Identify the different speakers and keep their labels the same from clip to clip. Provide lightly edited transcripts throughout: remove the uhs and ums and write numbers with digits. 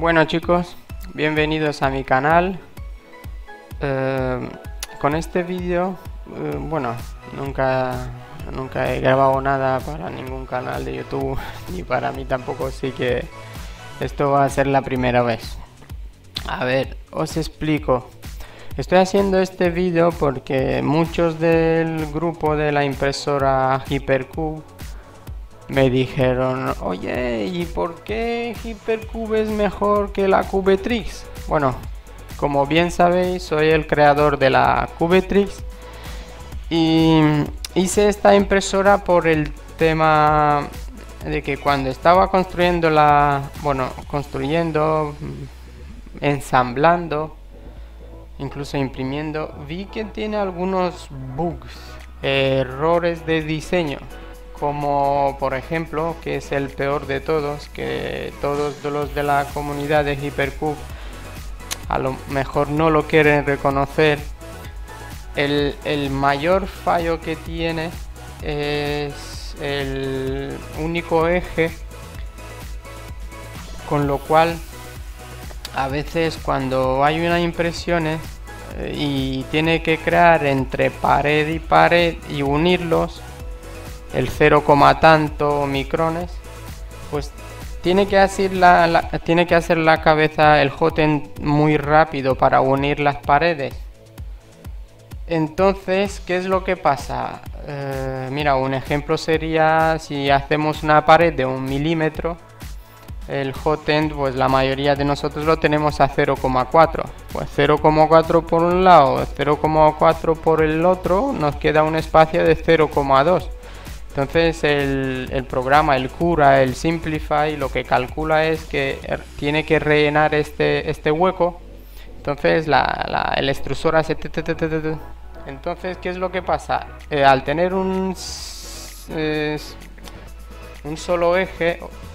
Speaker 1: Bueno chicos, bienvenidos a mi canal. Con este vídeo, bueno, nunca he grabado nada para ningún canal de YouTube, ni para mí tampoco, así que esto va a ser la primera vez. A ver, os explico. Estoy haciendo este vídeo porque muchos del grupo de la impresora Hypercube me dijeron: oye, ¿y por qué Hypercube es mejor que la Cubetrix? Bueno, como bien sabéis, soy el creador de la Cubetrix y hice esta impresora por el tema de que cuando estaba construyendo ensamblando, incluso imprimiendo, vi que tiene algunos bugs, errores de diseño, como por ejemplo, que es el peor de todos, que todos los de la comunidad de Hypercube a lo mejor no lo quieren reconocer. El mayor fallo que tiene es el único eje, con lo cual a veces cuando hay unas impresiones y tiene que crear entre pared y pared y unirlos, el 0, tanto micrones, pues tiene que hacer la cabeza, el hotend, muy rápido para unir las paredes. Entonces, ¿qué es lo que pasa? Mira, un ejemplo sería si hacemos una pared de 1 milímetro, el hotend, pues la mayoría de nosotros lo tenemos a 0,4. Pues 0,4 por un lado, 0,4 por el otro, nos queda un espacio de 0,2. Entonces el programa, el Cura, el Simplify, lo que calcula es que tiene que rellenar este hueco. Entonces el extrusor hace... Entonces, ¿qué es lo que pasa? Al tener un solo eje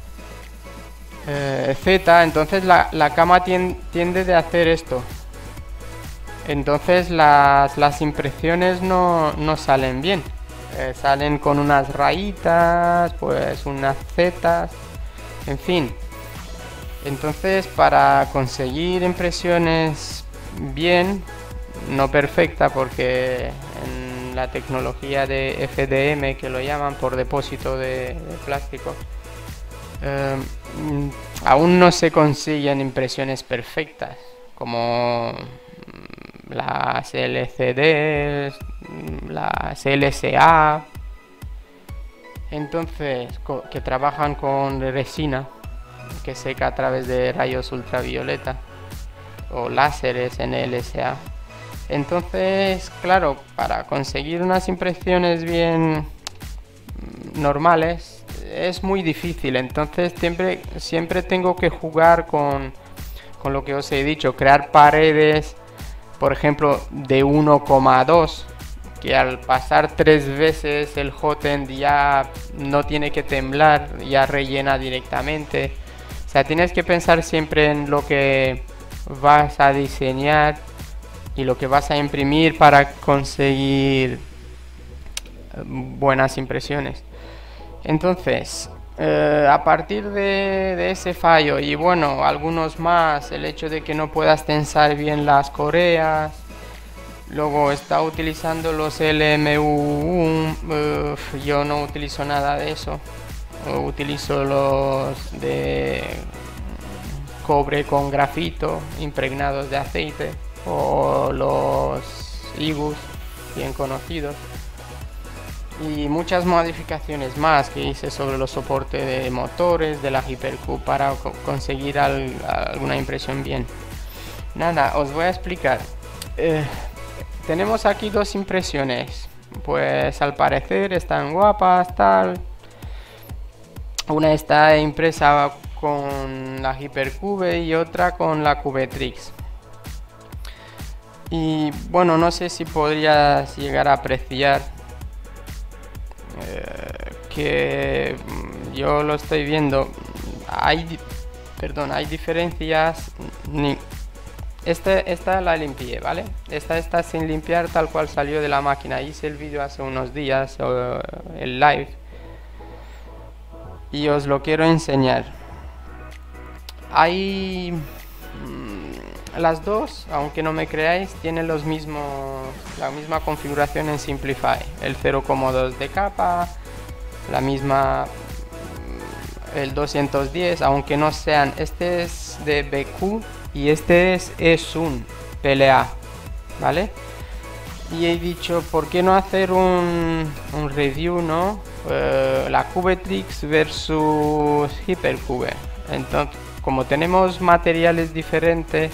Speaker 1: Z, entonces la cama tiende de hacer esto. Entonces las impresiones no salen bien. Salen con unas rayitas, pues unas zetas, en fin. Entonces, para conseguir impresiones bien, no perfecta, porque en la tecnología de FDM, que lo llaman por depósito de plástico, aún no se consiguen impresiones perfectas como las LCD, las LSA. Entonces, que trabajan con resina que seca a través de rayos ultravioleta, o láseres en LSA. Entonces, claro, para conseguir unas impresiones bien normales es muy difícil. Entonces siempre tengo que jugar con lo que os he dicho, crear paredes, por ejemplo, de 1,2, que al pasar 3 veces el hotend ya no tiene que temblar, ya rellena directamente. O sea, tienes que pensar siempre en lo que vas a diseñar y lo que vas a imprimir para conseguir buenas impresiones. Entonces, a partir de ese fallo, y bueno, algunos más, el hecho de que no puedas tensar bien las correas, luego está utilizando los LMU, yo no utilizo nada de eso, utilizo los de cobre con grafito impregnados de aceite, o los IGUS bien conocidos, y muchas modificaciones más que hice sobre los soportes de motores de la Hypercube para conseguir alguna impresión bien. Nada, os voy a explicar. Tenemos aquí dos impresiones, pues al parecer están guapas, tal. Una está impresa con la Hypercube y otra con la Cubetrix. Y bueno, no sé si podrías llegar a apreciar que yo lo estoy viendo. Hay diferencias. Esta la limpié, ¿vale? Esta está sin limpiar, tal cual salió de la máquina. Hice el vídeo hace unos días, el live, y os lo quiero enseñar. hay las dos, aunque no me creáis, tienen la misma configuración en Simplify, el 0,2 de capa, la misma, el 210, aunque no sean, este es de BQ y este es ESUN PLA, ¿vale? Y he dicho, ¿por qué no hacer un review, no? La Cubetrix versus Hypercube. Entonces, como tenemos materiales diferentes,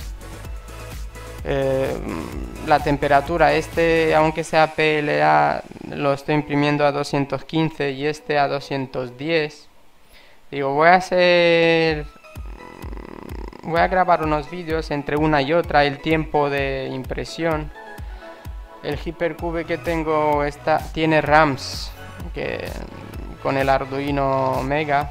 Speaker 1: la temperatura, aunque sea PLA, lo estoy imprimiendo a 215 y este a 210. Digo, voy a grabar unos vídeos entre una y otra, el tiempo de impresión. El Hypercube que tengo tiene RAMs con el Arduino Mega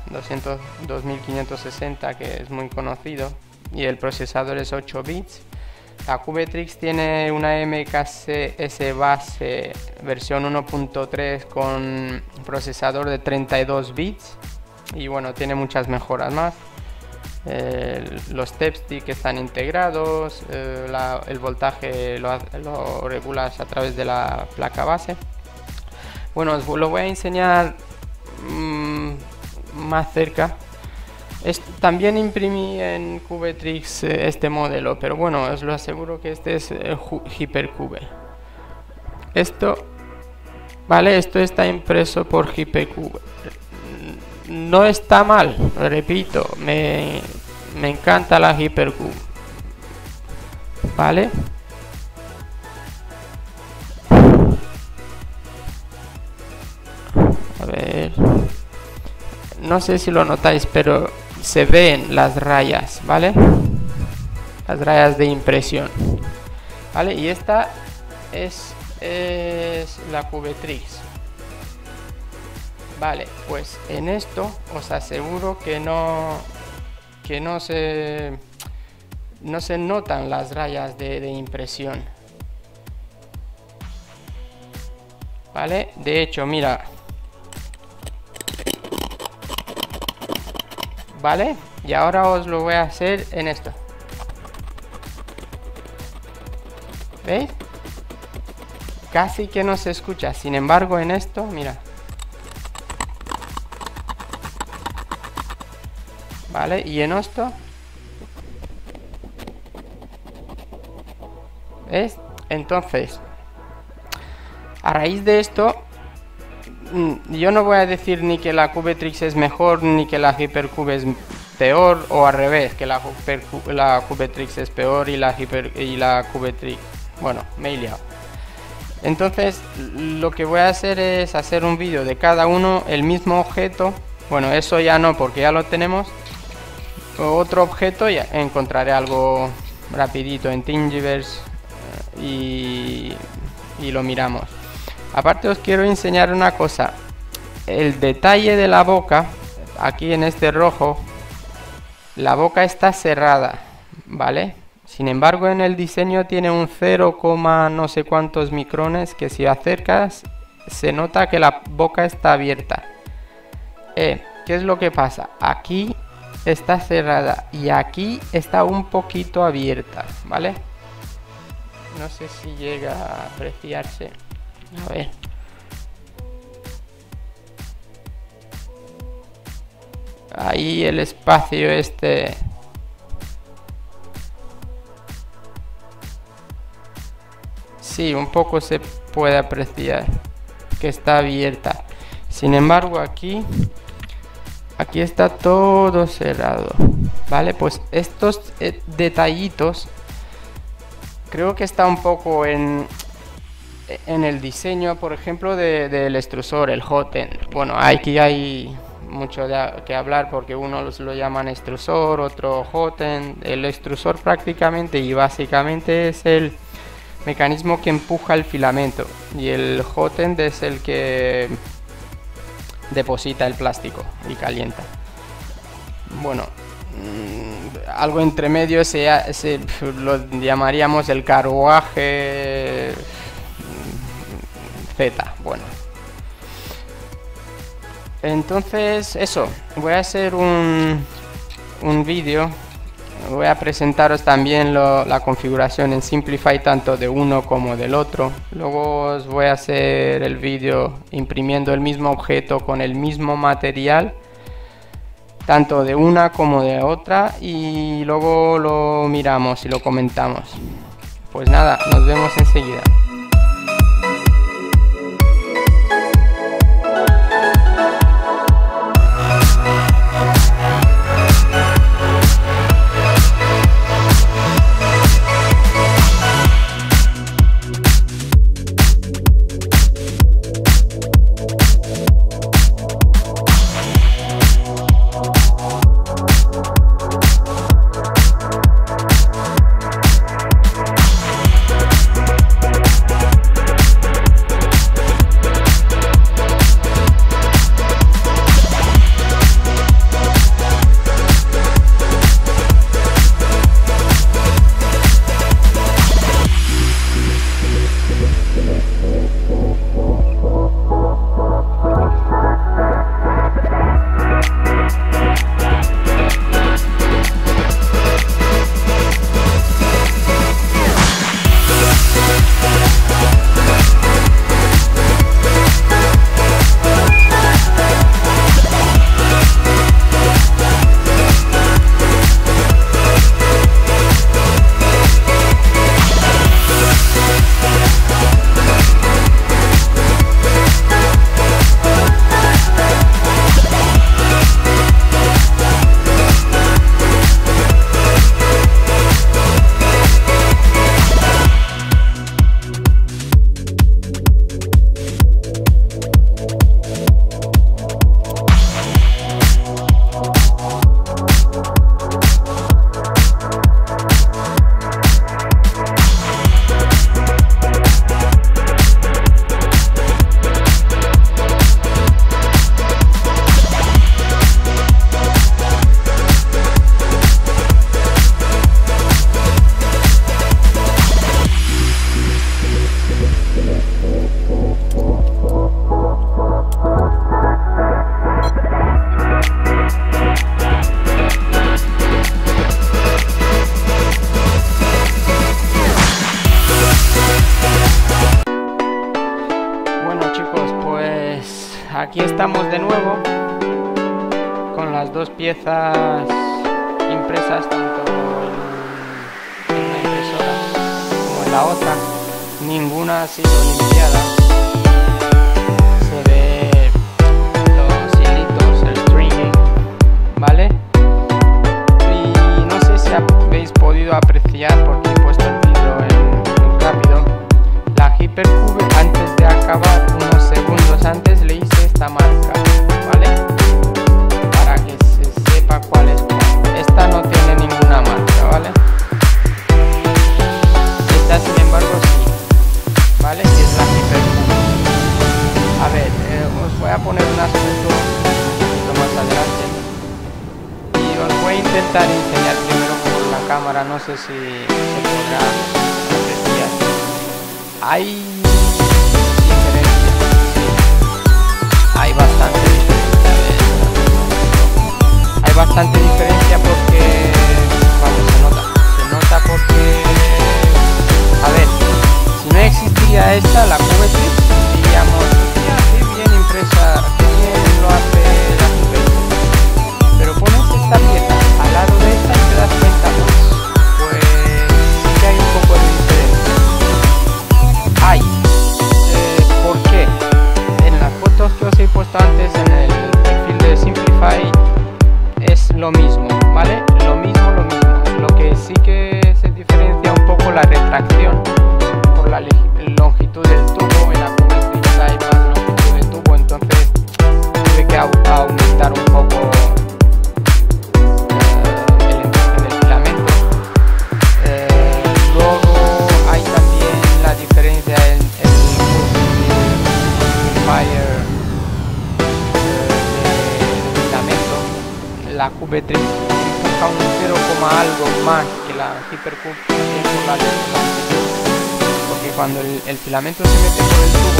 Speaker 1: 2560, que es muy conocido, y el procesador es 8 bits. La Cubetrix tiene una MKS base versión 1.3 con procesador de 32 bits y bueno, tiene muchas mejoras más. Los stepsticks están integrados, el voltaje lo regulas a través de la placa base. Bueno, os lo voy a enseñar más cerca. También imprimí en Cubetrix este modelo, pero bueno, os lo aseguro que este es el Hypercube. Vale, esto está impreso por Hypercube. No está mal, repito, me encanta la Hypercube, ¿vale? A ver, no sé si lo notáis, pero se ven las rayas, ¿vale? Las rayas de impresión, ¿vale? Y esta es la Cubetrix. Vale, pues en esto os aseguro que no se notan las rayas de impresión, ¿vale? De hecho, mira, ¿vale? Y ahora os lo voy a hacer en esto. ¿Veis? Casi que no se escucha, sin embargo en esto, mira. ¿Vale? Y en esto, ¿ves? Entonces, a raíz de esto, yo no voy a decir ni que la Cubetrix es mejor, ni que la Hypercube es peor, o al revés, que la Cubetrix es peor y la Cubetrix... Bueno, me he liado. Entonces, lo que voy a hacer es hacer un vídeo de cada uno, el mismo objeto. Bueno, eso ya no, porque ya lo tenemos. Otro objeto, ya encontraré algo rapidito en Thingiverse y lo miramos. Aparte os quiero enseñar una cosa. El detalle de la boca, aquí en este rojo, la boca está cerrada, ¿vale? Sin embargo, en el diseño tiene un 0, no sé cuántos micrones, que si acercas se nota que la boca está abierta. ¿Qué es lo que pasa? Aquí está cerrada y aquí está un poquito abierta, ¿vale? No sé si llega a apreciarse. A ver. Ahí el espacio sí, un poco se puede apreciar que está abierta. Sin embargo, aquí está todo cerrado, ¿vale? Pues estos detallitos creo que está un poco en el diseño, por ejemplo, del extrusor, el hot end. Bueno, aquí hay mucho que hablar porque unos lo llaman extrusor, otro hot end. El extrusor prácticamente y básicamente es el mecanismo que empuja el filamento y el hot end es el que deposita el plástico y calienta. Bueno, algo entre medio lo llamaríamos el carruaje Z. Bueno, entonces eso, voy a hacer un vídeo voy a presentaros también la configuración en Simplify tanto de uno como del otro. Luego os voy a hacer el vídeo imprimiendo el mismo objeto con el mismo material, tanto de una como de otra, y luego lo miramos y lo comentamos. Pues nada, nos vemos enseguida. Aquí estamos de nuevo con las dos piezas impresas tanto en una impresora como en la otra. Ninguna ha sido limpiada. Se ve los hilitos, el stringing, ¿vale? Y no sé si habéis podido apreciar, porque he puesto el vídeo en rápido, la Hypercube. Antes de acabar, unos segundos antes, le hice esta marca, ¿vale? Para que se sepa cuál es cuál. Esta no tiene ninguna marca, ¿vale? Esta, sin embargo, sí, ¿vale? Y es la Hypercube. A ver, os voy a poner unas fotos un poquito más adelante y os voy a intentar enseñar primero por la cámara. No sé si se podrá apreciar. Hay bastante diferencia, hay bastante diferencia porque, vamos, se nota porque, a ver, si no existía esta, la Cubetrix, diríamos, mira, qué bien impresa, qué bien lo hace la Hypercube, pero pones esta pieza al lado de esta y te das cuenta, pues sí que hay un poco de diferencia. ¿Por qué? En las fotos que os he puesto antes en el perfil de Simplify es lo mismo, ¿vale? Lo mismo. Lo que sí que se diferencia un poco la retracción por la longitud del tubo. En la Cubetrix hay más longitud del tubo, entonces tuve que aumentar un poco el encaje del filamento. Luego hay también la diferencia en el Fire de filamento. La Cubetrix empuja un 0, algo más que la Hypercube por la longitud, porque cuando el filamento se mete por el tubo,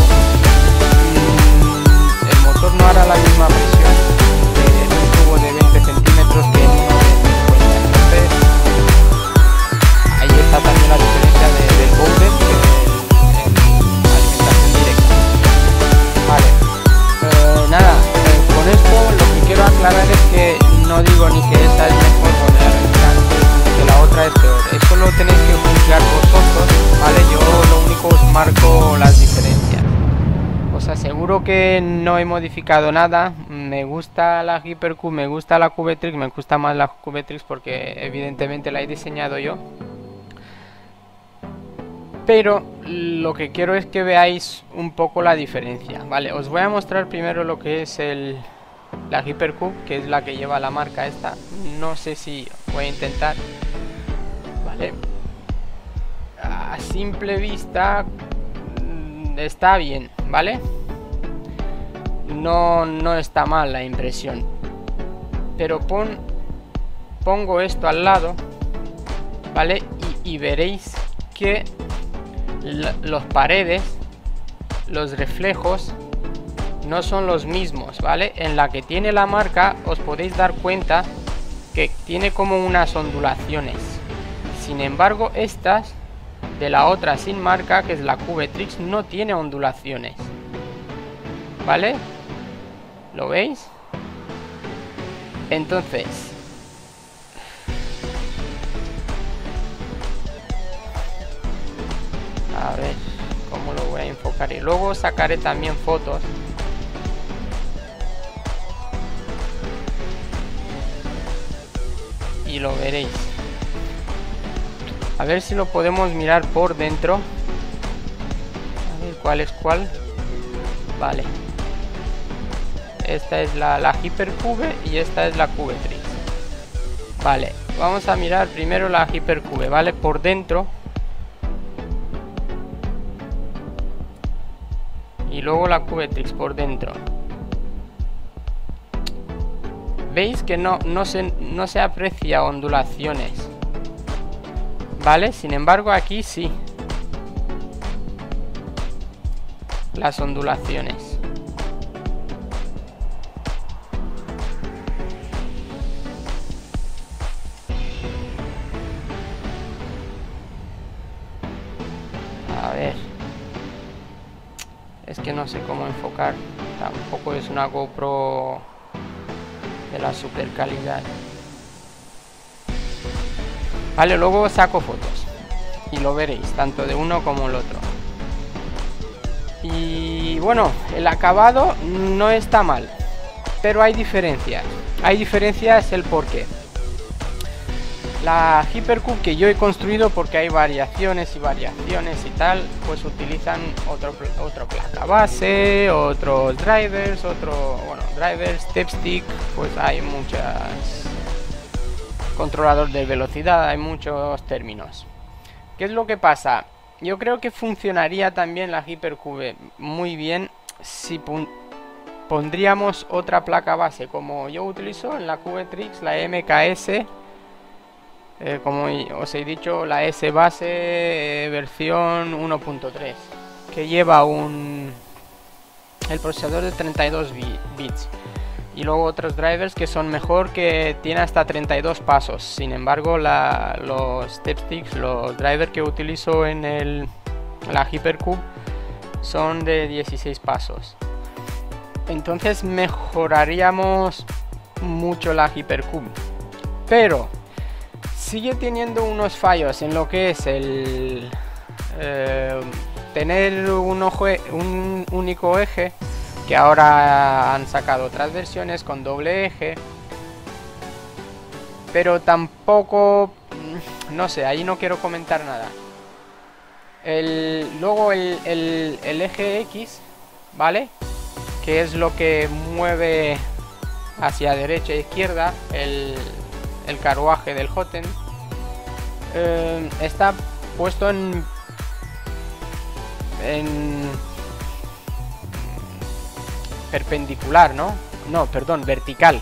Speaker 1: el motor no hará la misma presión en un tubo de 20 centímetros que en uno de 50. Entonces que no he modificado nada. Me gusta la Hypercube, me gusta la Cubetrix, me gusta más la Cubetrix porque evidentemente la he diseñado yo. Pero lo que quiero es que veáis un poco la diferencia, ¿vale? Os voy a mostrar primero lo que es la Hypercube, que es la que lleva la marca esta. No sé si voy a intentar, ¿vale? A simple vista está bien, ¿vale? No está mal la impresión. Pero pongo esto al lado, ¿vale? Y veréis que los paredes, los reflejos no son los mismos, ¿vale? En la que tiene la marca os podéis dar cuenta que tiene como unas ondulaciones. Sin embargo, estas de la otra sin marca, que es la Cubetrix, no tiene ondulaciones, ¿vale? ¿Lo veis? Entonces, a ver cómo lo voy a enfocar y luego sacaré también fotos. Y lo veréis. A ver si lo podemos mirar por dentro. A ver cuál es cuál. Vale. Esta es la Hypercube y esta es la Cubetrix. Vale, vamos a mirar primero la Hypercube, ¿vale? Por dentro. Y luego la Cubetrix por dentro. Veis que no se aprecia ondulaciones, ¿vale? Sin embargo aquí sí. Las ondulaciones. A ver. Es que no sé cómo enfocar. Tampoco es una GoPro de la super calidad. Vale, luego saco fotos y lo veréis, tanto de uno como el otro. Y bueno, el acabado no está mal, pero hay diferencias. Hay diferencias el porqué. La Hypercube que yo he construido, porque hay variaciones y variaciones y tal, pues utilizan otra placa base, otros drivers, drivers, stepstick, pues hay muchas, controlador de velocidad, hay muchos términos. ¿Qué es lo que pasa? Yo creo que funcionaría también la Hypercube muy bien si pondríamos otra placa base, como yo utilizo en la Cubetrix, la MKS. Como os he dicho, la S base versión 1.3, que lleva el procesador de 32 bits y luego otros drivers que son mejor, que tiene hasta 32 pasos. Sin embargo, los stepsticks, los drivers que utilizo en la Hypercube son de 16 pasos. Entonces mejoraríamos mucho la Hypercube, pero sigue teniendo unos fallos en lo que es tener un único eje, que ahora han sacado otras versiones con doble eje, pero tampoco, no sé, ahí no quiero comentar nada. Luego el eje X, ¿vale? Que es lo que mueve hacia derecha e izquierda el carruaje del Jotun, está puesto en perpendicular, no, perdón, vertical.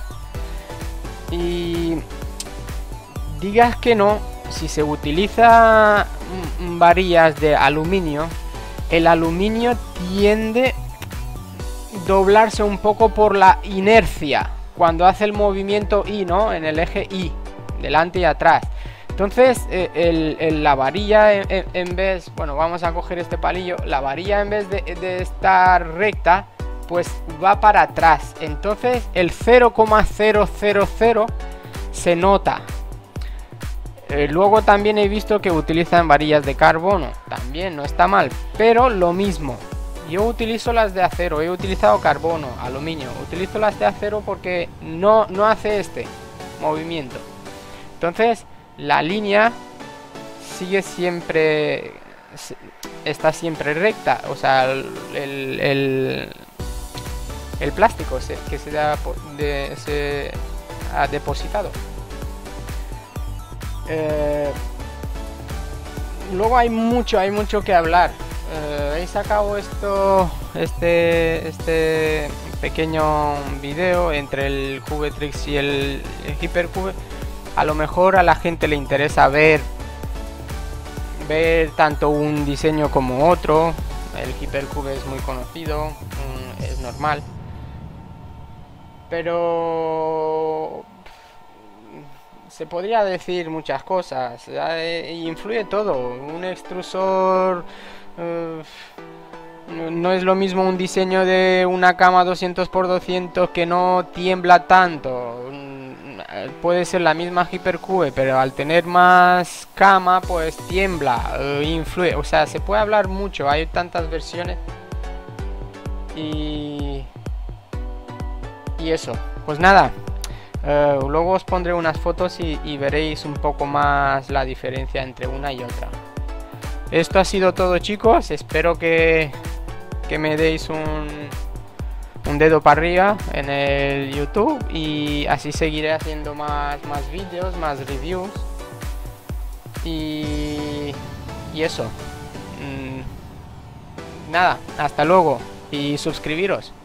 Speaker 1: Y digas que no, si se utiliza varillas de aluminio, el aluminio tiende a doblarse un poco por la inercia cuando hace el movimiento Y, ¿no? En el eje Y, delante y atrás. Entonces, la varilla, en vez, bueno, vamos a coger este palillo, la varilla en vez de estar recta, pues va para atrás. Entonces, el 0,000 se nota. Luego también he visto que utilizan varillas de carbono, también no está mal, pero lo mismo, Yo utilizo las de acero, he utilizado carbono, aluminio. Utilizo las de acero porque no hace este movimiento. Entonces la línea sigue siempre, está siempre recta. O sea, el plástico que se ha depositado. Luego hay mucho que hablar. He sacado este pequeño video entre el Cubetrix y el Hypercube. A lo mejor a la gente le interesa ver tanto un diseño como otro. El Hypercube es muy conocido, es normal, pero se podría decir muchas cosas. Influye todo. Un extrusor no es lo mismo un diseño de una cama 200×200 que no tiembla tanto. Puede ser la misma Hypercube, pero al tener más cama pues tiembla, influye. O sea, se puede hablar mucho, hay tantas versiones. Y eso, pues nada. Luego os pondré unas fotos y veréis un poco más la diferencia entre una y otra. Esto ha sido todo, chicos. Espero que me deis un dedo para arriba en el YouTube, y así seguiré haciendo más vídeos, más reviews y eso. Nada, hasta luego y suscribiros.